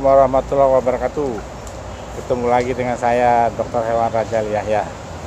Assalamualaikum warahmatullahi wabarakatuh. Ketemu lagi dengan saya Dr. Hewan Rajali Yahya.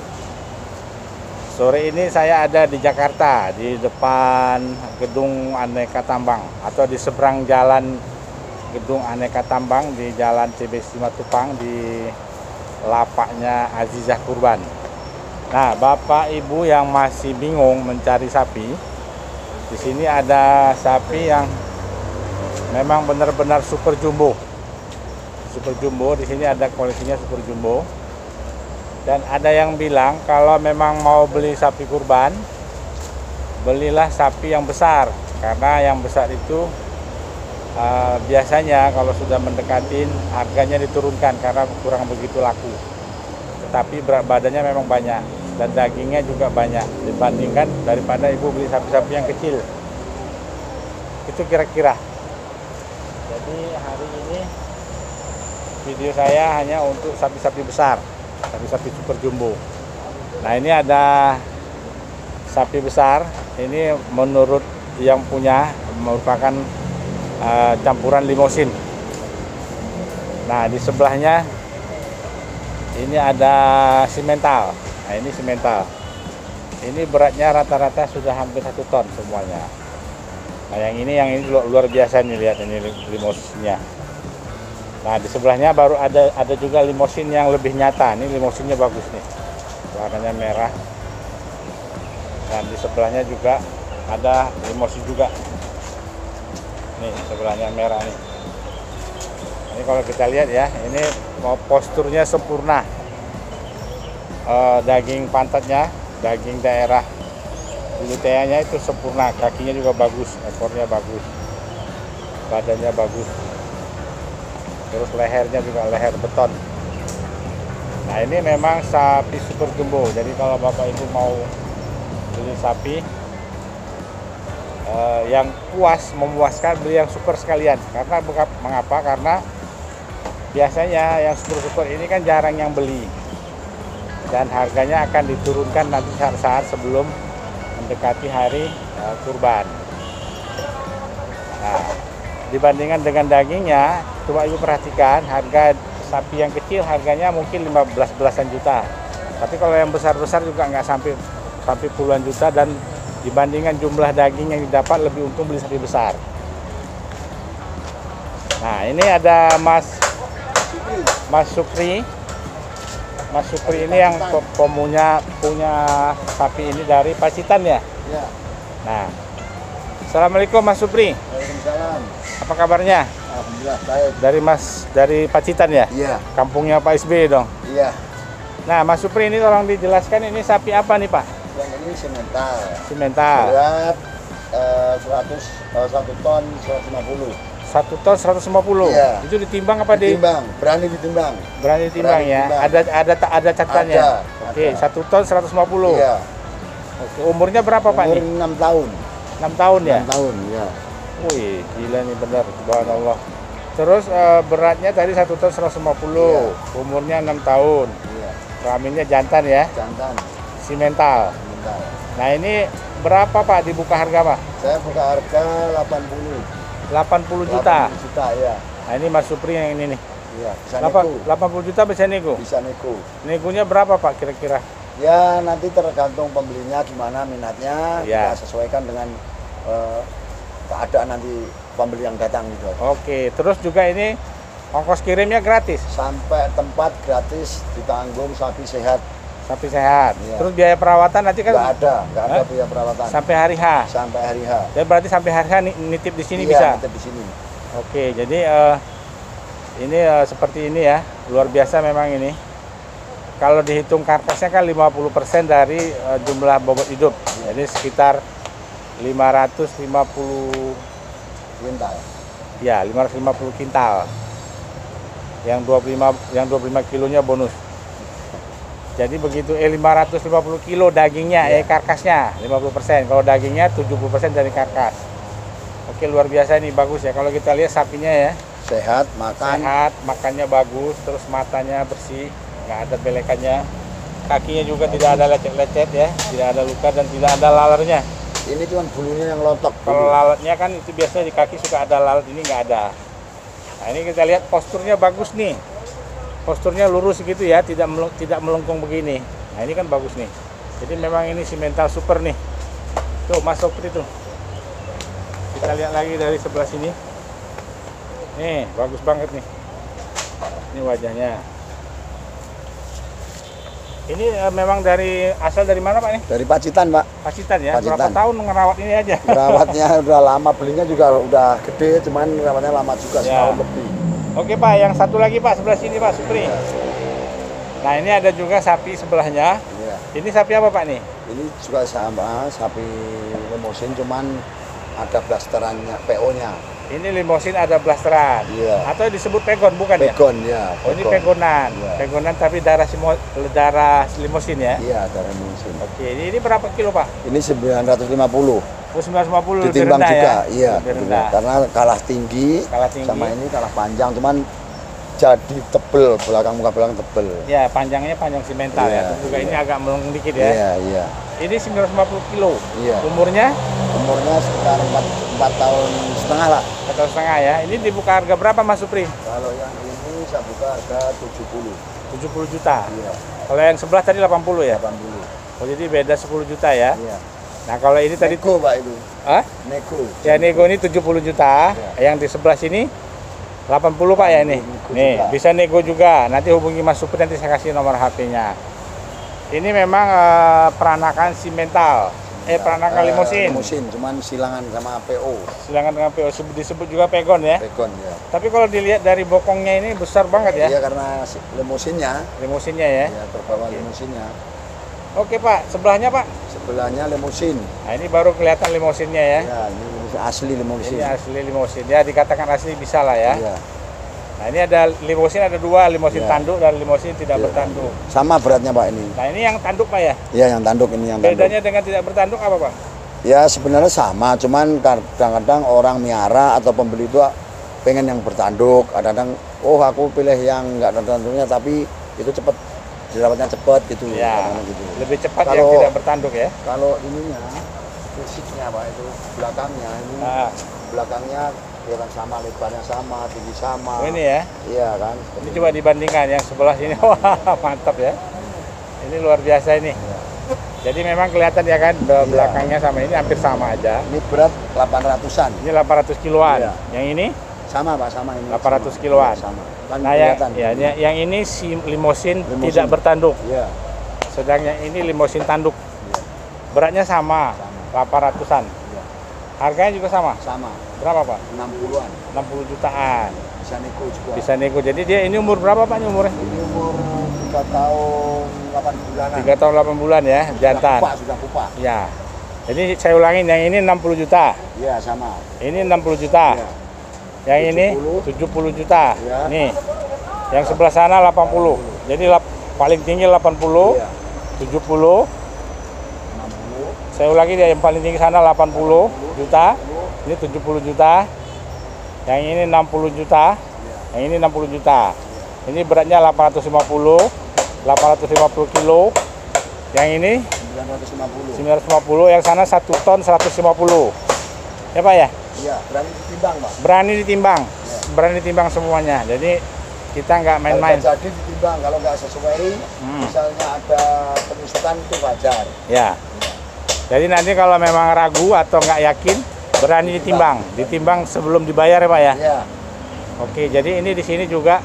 Sore ini saya ada di Jakarta, di depan Gedung Aneka Tambang atau di seberang jalan Gedung Aneka Tambang di Jalan CB Simatupang di lapaknya Azizah Kurban. Nah, Bapak Ibu yang masih bingung mencari sapi, di sini ada sapi yang memang benar-benar super jumbo. Super jumbo, di sini ada koleksinya super jumbo. Dan ada yang bilang kalau memang mau beli sapi kurban, belilah sapi yang besar, karena yang besar itu biasanya kalau sudah mendekatin harganya diturunkan karena kurang begitu laku. Tetapi berat badannya memang banyak dan dagingnya juga banyak dibandingkan daripada ibu beli sapi-sapi yang kecil. Itu kira-kira. Jadi hari ini video saya hanya untuk sapi-sapi besar, sapi-sapi super jumbo. Nah, ini ada sapi besar. Ini menurut yang punya merupakan campuran limosin. Nah, di sebelahnya ini ada simental. Nah, ini simental. Ini beratnya rata-rata sudah hampir 1 ton semuanya. Nah, yang ini luar biasa nih, lihat ini limosinnya. Nah, di sebelahnya baru ada juga limosin yang lebih nyata. Ini limosinnya bagus nih, warnanya merah. Dan di sebelahnya juga ada limosin juga. Nih sebelahnya merah nih. Ini kalau kita lihat ya, ini posturnya sempurna. Daging pantatnya, daging daerah Buluteanya itu sempurna, kakinya juga bagus, ekornya bagus, badannya bagus, terus lehernya juga leher beton. Nah, ini memang sapi super jumbo. Jadi kalau Bapak Ibu mau beli sapi yang puas, memuaskan, beli yang super sekalian. Karena mengapa? Karena biasanya yang super ini kan jarang yang beli, dan harganya akan diturunkan nanti saat sebelum mendekati hari kurban. Nah, dibandingkan dengan dagingnya, coba Ibu perhatikan, harga sapi yang kecil harganya mungkin 15 belasan juta. Tapi kalau yang besar-besar juga nggak sampai puluhan juta, dan dibandingkan jumlah daging yang didapat lebih untung beli sapi besar. Nah, ini ada Mas Supri. Mas Supri ini yang punya sapi ini dari Pacitan ya? Ya. Nah, Assalamualaikum Mas Supri. Waalaikumsalam. Apa kabarnya? Alhamdulillah baik. Dari Pacitan ya? Iya. Kampungnya Pak SBY dong? Iya. Nah, Mas Supri ini tolong dijelaskan, ini sapi apa nih Pak? Yang ini simental. Simental. Berat 1 ton 150. 1 ton 150. Iya. Itu ditimbang apa ditimbang? Berani ditimbang. Berani ditimbang ya. Ditimbang. Ada catatannya. Ada. Oke, 1 ton 150. Iya. Oke, umurnya berapa Pak Umur nih? 6 tahun. 6 tahun ya? 6 tahun, ya. Wih, gila nih benar, subhanallah. Terus beratnya tadi 1 ton 150. Iya. Umurnya 6 tahun. Iya. Kelaminnya jantan ya? Jantan. Simental. Simental. Nah, ini berapa Pak dibuka harga Pak? Saya buka harga 80. 80 juta. 80 juta ya. Nah, ini Mas Supri yang ini nih. Iya, bisa nego. 80 juta bisa nego? Bisa nego. Negonya berapa Pak kira-kira? Ya, nanti tergantung pembelinya gimana minatnya, Ya. kita sesuaikan dengan keadaan nanti pembeli yang datang gitu. Oke, terus juga ini ongkos kirimnya gratis? Sampai tempat gratis, ditanggung, sapi sehat. Sapi sehat. Ya. Terus biaya perawatan nanti kan? Nggak ada biaya perawatan. Sampai hari H? Sampai hari H. Jadi berarti sampai hari H nitip di sini Iya, bisa? nitip di sini. Oke, jadi ini seperti ini ya, luar biasa memang ini. Kalau dihitung karkasnya kan 50% dari jumlah bobot hidup, jadi sekitar 550 Quintal. ya, 550 kintal. Yang 25 kilonya bonus. Jadi begitu 550 kilo dagingnya, ya. Karkasnya 50%. Kalau dagingnya 70% dari karkas. Oke, luar biasa ini, bagus ya. Kalau kita lihat sapinya ya, Sehat, makan. sehat, makannya bagus, terus matanya bersih, nggak ada belekannya. Kakinya juga tidak ada lecet-lecet ya, tidak ada luka dan tidak ada lalernya. Ini cuma bulunya yang lontok. Kalau lalatnya kan itu biasanya di kaki suka ada lalat, ini nggak ada. Nah, ini kita lihat posturnya bagus nih. Posturnya lurus gitu ya, tidak melengkung begini. Nah, ini kan bagus nih. Jadi memang ini simental super nih. Tuh, Mas Sopri tuh. Kita lihat lagi dari sebelah sini. Nih, bagus banget nih. Ini wajahnya. Ini memang asal dari mana Pak nih? Dari Pacitan, Pak. Pacitan ya. Pacitan. Berapa tahun ngerawat ini aja? Merawatnya udah lama, belinya juga udah gede, cuman merawatnya lama juga, setahun lebih. Oke Pak, yang satu lagi Pak, sebelah sini Pak Supri. Nah, ini ada juga sapi sebelahnya. Iya. Ini sapi apa Pak nih? Ini juga sama, sapi limosin, cuman ada blasterannya, PO-nya. Ini limosin ada blasteran. Iya. Atau disebut pegon bukan ya? Pegon ya. Oh, ini pegonan. Iya. Pegonan tapi darah limosin ya? Iya, darah limosin. Oke, ini berapa kilo Pak? Ini 950. Oh, 950 lebih Ditimbang rendah juga, ya? iya. Lebih rendah. Karena kalah tinggi, Kalah tinggi. sama ini kalah panjang, cuman jadi tebel, muka belakang tebel. Ya, panjangnya panjang simental ya. Iya, Terus juga iya. ini agak melengkung dikit ya. Iya, iya. Ini 950 kilo. Iya. Umurnya Umurnya sekitar 4 tahun setengah lah. 4 tahun setengah ya. Ini dibuka harga berapa Mas Supri? Kalau yang ini saya buka harga 70. 70 juta. Iya, Kalau yang sebelah tadi 80 ya? 80. Oh, jadi beda 10 juta ya. Iya. Nah, kalau ini tadi Nego, Pak, itu. Hah? Nego. Ya, nego ini 70 juta. Iya. Yang di sebelah sini 80 Pak ya ini. Nego Nih, juga. bisa nego juga. Nanti hubungi Mas Supri, nanti saya kasih nomor HP-nya. Ini memang peranakan simental. Peranakan limosin. Limosin, cuman silangan sama PO. Silangan dengan PO, disebut juga pegon ya. Pegon ya. Tapi kalau dilihat dari bokongnya ini besar banget ya. Iya, karena limosinnya. Limusinnya ya. Ya, terbawa limusinnya. Oke Pak, sebelahnya Pak. Sebelahnya limusin. Nah, ini baru kelihatan limusinnya ya. Ya, ini limusin asli limusin. Ini asli limusin. Ya, dikatakan asli bisa lah ya. Iya. Nah, ini ada limusin, ada dua, limusin Iya. tanduk dan limusin tidak Iya. bertanduk. Sama beratnya, Pak, ini. Nah, ini yang tanduk Pak ya. Iya, yang tanduk ini yang tanduk. Bedanya dengan tidak bertanduk apa Pak? Ya, sebenarnya sama, cuman kadang-kadang orang miara atau pembeli itu pengen yang bertanduk. Kadang-kadang, oh aku pilih yang enggak ada tanduknya, tapi itu cepet dirawatnya cepet gitu. Ya, kadang-kadang gitu. lebih cepat yang Kalau- tidak bertanduk ya. Kalau ininya, fisiknya Pak, itu belakangnya ini. Nah, Belakangnya ya kan sama, lebarnya sama, tinggi sama. oh, ini ya. Iya kan. Ini coba dibandingkan yang sebelah sini. Wah, mantap ya. Ini luar biasa ini. Jadi memang kelihatan ya kan belakangnya sama ini hampir sama aja. Ini berat 800-an. Ini 800 kiloan. Iya. Yang ini Sama Pak, sama ini. 800 sama. kiloan. Sama. Kan nah yang, kelihatan. ya, yang ini si limosin Limosin. tidak bertanduk. Iya. Sedang yang ini limosin tanduk. Iya. Beratnya sama, 800-an. Iya. Harganya juga sama. Sama. Berapa Pak? 60-an. 60 jutaan. Bisa nego juga. Bisa nego. Jadi dia ini umur berapa Pak ini umurnya? Ini umur 3 tahun 8 bulanan. 3 tahun 8 bulan ya, jantan. Sudah pupa. Ya. Jadi saya ulangin, yang ini 60 juta. Iya, sama. Ini 60 juta. Iya. Yang ini 70. 70 juta. Iya. Nih. Yang sebelah sana 80. Jadi paling tinggi 80, Iya. 70. 60. Saya ulangi dia yang paling tinggi sana 80 juta. Ini 70 juta. Yang ini 60 juta. Yang ini 60 juta. Ini beratnya 850 kilo. Yang ini 950. 950, yang sana 1 ton 150. Ya Pak ya? Iya, berani ditimbang, Pak. Berani ditimbang. Ya. Berani ditimbang semuanya. Jadi kita nggak main-main. Kalau nggak jadi ditimbang, kalau nggak sesuai, misalnya ada penyusutan itu wajar. Ya. Jadi nanti kalau memang ragu atau nggak yakin, berani ditimbang. Ditimbang sebelum dibayar ya Pak ya? Iya. Oke, jadi ini di sini juga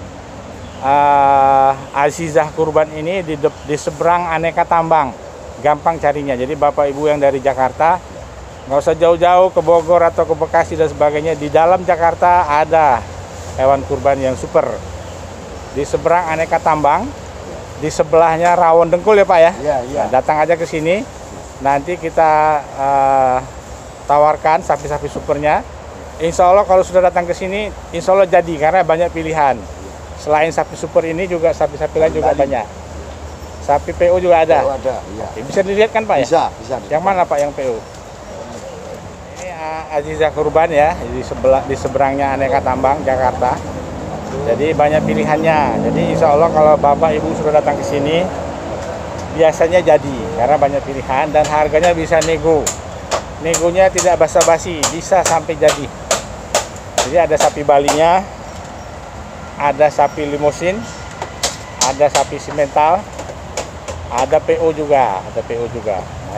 Azizah Kurban ini di seberang Aneka Tambang. Gampang carinya. Jadi Bapak Ibu yang dari Jakarta nggak usah jauh-jauh ke Bogor atau ke Bekasi dan sebagainya. Di dalam Jakarta ada hewan kurban yang super. Di seberang Aneka Tambang, di sebelahnya Rawon Dengkul ya Pak ya? Iya, iya. Nah, datang aja ke sini. Nanti kita tawarkan sapi-sapi supernya. Insya Allah kalau sudah datang ke sini, insya Allah jadi karena banyak pilihan. Selain sapi super ini juga sapi-sapi lain juga banyak. Sapi PO juga ada. PO ada, iya. Oke, bisa dilihat kan Pak ya? Bisa. Yang mana Pak yang PO? Ini Azizah Kurban ya, di seberangnya Aneka Tambang Jakarta. Jadi banyak pilihannya. Jadi insya Allah kalau Bapak Ibu sudah datang ke sini, biasanya jadi karena banyak pilihan dan harganya bisa nego. Negonya tidak basa-basi, bisa sampai jadi. Jadi ada sapi Balinya, ada sapi limosin, ada sapi simental, ada PO juga, Nah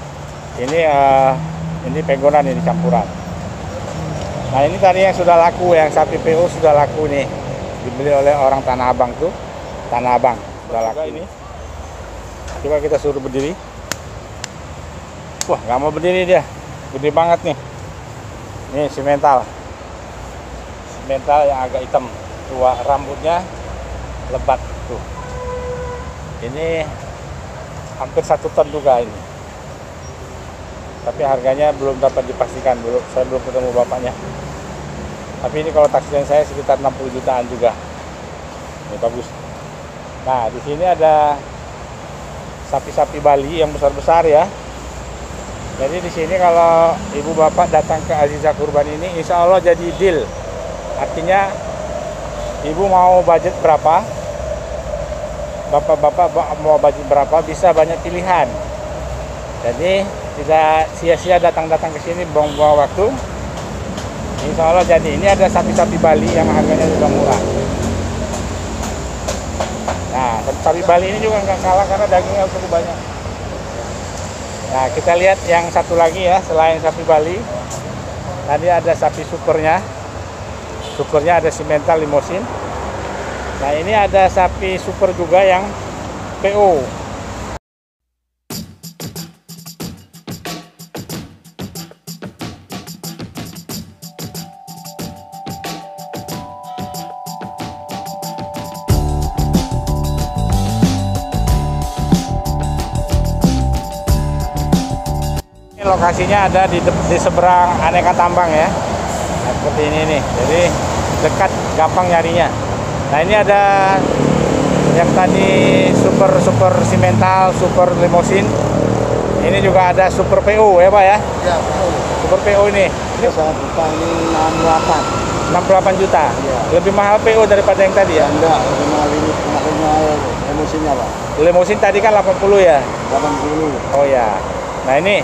ini pegonan, ini campuran. Nah ini tadi yang sudah laku, yang sapi PO sudah laku nih, dibeli oleh orang Tanah Abang tuh, Tanah Abang sudah laku ini. Coba kita suruh berdiri. Wah, nggak mau berdiri dia, gede banget nih. Ini simental yang agak hitam, tua, rambutnya lebat tuh. Ini hampir 1 ton juga ini. Tapi harganya belum dapat dipastikan, saya belum ketemu bapaknya. Tapi ini kalau taksiran saya sekitar 60 jutaan juga. Ini bagus. Nah, di sini ada sapi-sapi Bali yang besar-besar ya. Jadi di sini kalau ibu bapak datang ke Aziza Kurban ini, insya Allah jadi deal. Artinya ibu mau budget berapa, bapak-bapak mau budget berapa, bisa banyak pilihan. Jadi tidak sia-sia datang-datang ke sini buang-buang waktu. Insya Allah jadi. Ini ada sapi-sapi Bali yang harganya juga murah. Nah, sapi Bali ini juga nggak kalah karena dagingnya cukup banyak. Nah, kita lihat yang satu lagi ya, selain sapi Bali. Tadi ada sapi supernya. Supernya ada simental limosin. Nah, ini ada sapi super juga yang PO. Lokasinya ada di seberang Aneka Tambang ya. Nah, seperti ini nih. Jadi dekat, gampang nyarinya. Nah, ini ada yang tadi super simental, super limosin. Ini juga ada super PO ya, Pak ya? Iya, PO. Super PO ini. Ini saya buka ini 68 juta. Iya. Lebih mahal PO daripada yang tadi ya? Enggak, lebih mahal ini, mahal emosinya, Pak. Limosin tadi kan 80 ya? 80. Oh ya. Nah, ini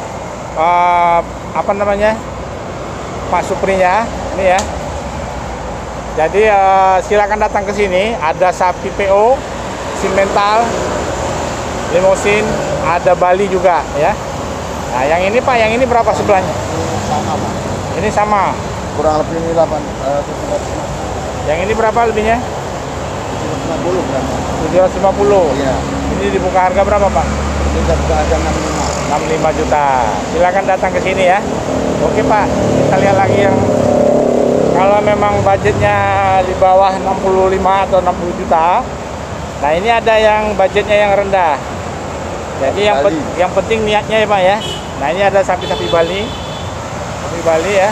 apa namanya, Pak Suprinya ini ya. Jadi silakan datang ke sini. Ada sapi PO, simental, limosin, ada Bali juga ya. Nah, yang ini Pak, yang ini berapa sebelahnya? Sama, Pak. Ini sama. Kurang lebih ini 750. Yang ini berapa lebihnya? 750 berapa? 750. Iya. Ini dibuka harga berapa Pak? Ini saya buka harga 65. 65 juta. Silakan datang ke sini ya. Oke Pak, kita lihat lagi yang kalau memang budgetnya di bawah 65 atau 60 juta. Nah, ini ada yang budgetnya yang rendah. Jadi yang penting niatnya ya Pak ya. Nah, ini ada sapi-sapi Bali. Sapi Bali ya.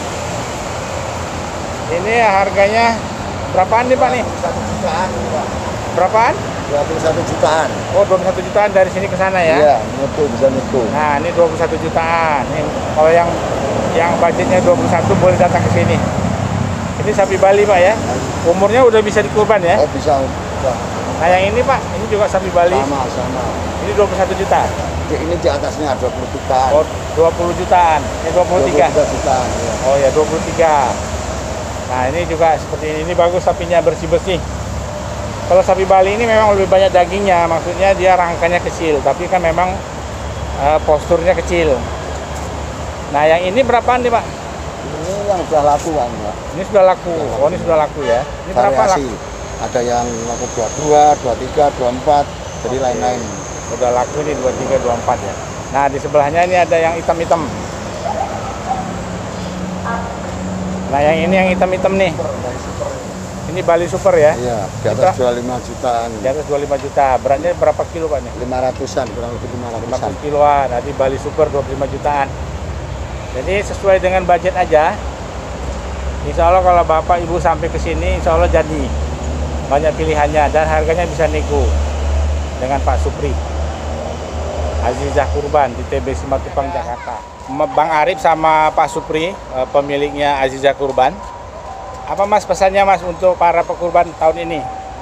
Ini harganya berapaan nih Pak nih? 1 jutaan, Pak. Berapaan? 21 jutaan. Oh, 21 jutaan dari sini ke sana ya? Iya, bisa nyetu. Nah, ini 21 jutaan. Nih, kalau yang budgetnya 21 boleh datang ke sini. Ini sapi Bali Pak ya? Umurnya udah bisa dikurban ya? Oh, bisa. Nah, yang ini Pak, ini juga sapi Bali. Sama. Ini 21 juta. Ini di atasnya 20 jutaan. Oh, 20 jutaan. Ini 23. 23 jutaan. Ya. Oh ya, 23. Nah, ini juga seperti ini. Ini bagus sapinya, bersih-bersih. Kalau sapi Bali ini memang lebih banyak dagingnya, maksudnya dia rangkanya kecil, tapi kan memang posturnya kecil. Nah, yang ini berapaan nih Pak? Ini yang sudah laku kan, Pak. Ini sudah laku. Oh, ini sudah laku ya. Ini berapa Variasi. laku? Ada yang laku 22, 23, 24, jadi Oke. lain-lain. Udah laku nih 23, 24 ya. Nah, di sebelahnya ini ada yang hitam-hitam. Nah, yang ini yang hitam-hitam nih. Ini Bali Super ya? Iya, di atas 25 jutaan. Di atas 25 juta. Beratnya berapa kilo Pak nih? 500-an, kurang lebih 500-an. 50 kiloan. Nanti Bali Super 25 jutaan. Jadi sesuai dengan budget aja. Insya Allah kalau Bapak Ibu sampai ke sini, insya Allah jadi. Banyak pilihannya dan harganya bisa nego dengan Pak Supri. Azizah Kurban di TB Simatupang, Jakarta. Bang Arif sama Pak Supri, pemiliknya Azizah Kurban. Apa Mas pesannya Mas untuk para pekurban tahun ini?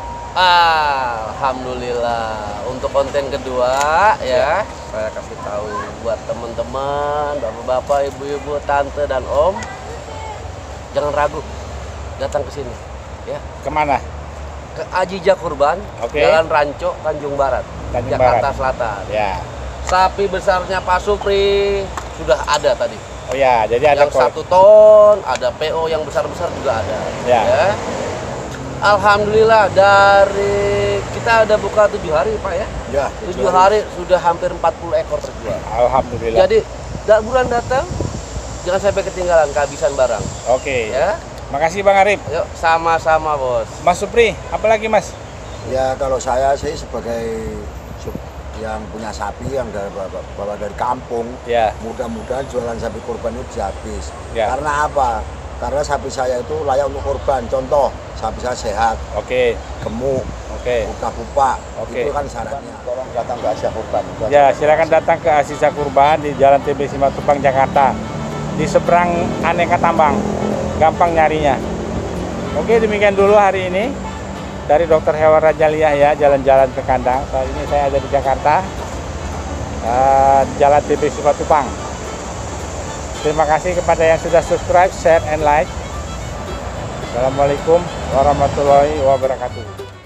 Alhamdulillah, untuk konten kedua ya, saya kasih tahu buat teman-teman, bapak-bapak, ibu-ibu, tante dan om, jangan ragu datang ke sini. Ya. Kemana? Ke Ajija Kurban, Oke. Jalan Ranco, Tanjung Barat, Tanjung Jakarta Barat. Selatan. Ya. Sapi besarnya Pak Supri sudah ada tadi. Oh ya, jadi ada Yang 1 ton, ada PO yang besar-besar juga ada. Ya. Alhamdulillah dari kita ada buka 7 hari Pak ya. Ya, 7 hari sudah hampir 40 ekor terjual. Alhamdulillah. Jadi bulan datang jangan sampai ketinggalan kehabisan barang. Oke. Ya. Makasih Bang Arif. Yuk sama-sama bos. Mas Supri, apa lagi Mas? Ya kalau saya sih sebagai yang punya sapi yang bawa dari kampung, Ya. mudah-mudahan jualan sapi kurban itu bisa habis. Ya. Karena apa? Karena sapi saya itu layak untuk kurban. Contoh, sapi saya sehat, Oke. gemuk, Oke. pupa. Oke. Itu kan syaratnya. Tolong datang ke Asia Kurban. Ya, silakan datang ke Asisa Kurban di Jalan TB Simatupang, Jakarta. Di seberang Aneka Tambang. Gampang nyarinya. Oke, demikian dulu hari ini dari Dr. Hewan Rajaliah ya, jalan-jalan ke kandang. Saat ini saya ada di Jakarta, Jalan TB Simatupang. Terima kasih kepada yang sudah subscribe, share, and like. Assalamualaikum warahmatullahi wabarakatuh.